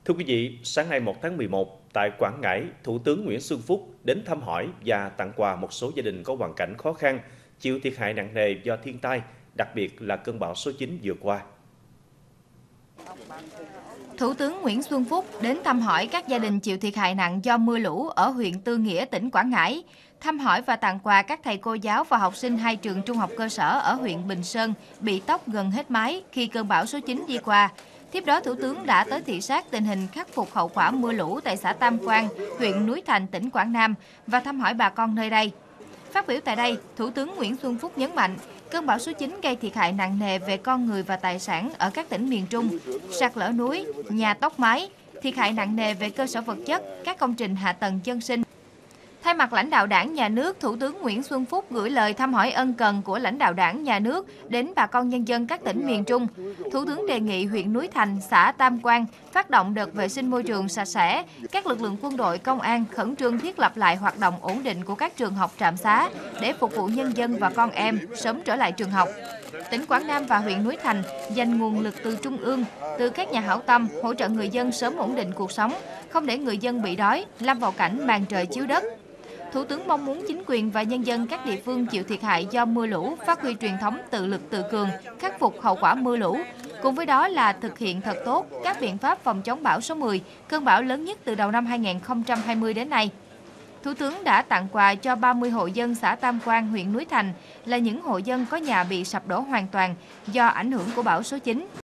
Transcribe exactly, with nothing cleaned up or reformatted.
Thưa quý vị, sáng nay một tháng mười một, tại Quảng Ngãi, Thủ tướng Nguyễn Xuân Phúc đến thăm hỏi và tặng quà một số gia đình có hoàn cảnh khó khăn, chịu thiệt hại nặng nề do thiên tai, đặc biệt là cơn bão số chín vừa qua. Thủ tướng Nguyễn Xuân Phúc đến thăm hỏi các gia đình chịu thiệt hại nặng do mưa lũ ở huyện Tư Nghĩa, tỉnh Quảng Ngãi, thăm hỏi và tặng quà các thầy cô giáo và học sinh hai trường trung học cơ sở ở huyện Bình Sơn bị tốc gần hết mái khi cơn bão số chín đi qua. Tiếp đó, Thủ tướng đã tới thị sát tình hình khắc phục hậu quả mưa lũ tại xã Tam Quan, huyện Núi Thành, tỉnh Quảng Nam và thăm hỏi bà con nơi đây. Phát biểu tại đây, Thủ tướng Nguyễn Xuân Phúc nhấn mạnh, cơn bão số chín gây thiệt hại nặng nề về con người và tài sản ở các tỉnh miền Trung, sạt lở núi, nhà tốc mái, thiệt hại nặng nề về cơ sở vật chất, các công trình hạ tầng dân sinh. Thay mặt lãnh đạo Đảng, Nhà nước, Thủ tướng Nguyễn Xuân Phúc gửi lời thăm hỏi ân cần của lãnh đạo Đảng, Nhà nước đến bà con nhân dân các tỉnh miền Trung. Thủ tướng đề nghị huyện Núi Thành, xã Tam Quan phát động đợt vệ sinh môi trường sạch sẽ, các lực lượng quân đội, công an khẩn trương thiết lập lại hoạt động ổn định của các trường học trạm xá để phục vụ nhân dân và con em sớm trở lại trường học. Tỉnh Quảng Nam và huyện Núi Thành dành nguồn lực từ trung ương, từ các nhà hảo tâm hỗ trợ người dân sớm ổn định cuộc sống, không để người dân bị đói, lâm vào cảnh màn trời chiếu đất. Thủ tướng mong muốn chính quyền và nhân dân các địa phương chịu thiệt hại do mưa lũ phát huy truyền thống tự lực tự cường, khắc phục hậu quả mưa lũ. Cùng với đó là thực hiện thật tốt các biện pháp phòng chống bão số mười, cơn bão lớn nhất từ đầu năm hai nghìn không trăm hai mươi đến nay. Thủ tướng đã tặng quà cho ba mươi hộ dân xã Tam Quan, huyện Núi Thành là những hộ dân có nhà bị sập đổ hoàn toàn do ảnh hưởng của bão số chín.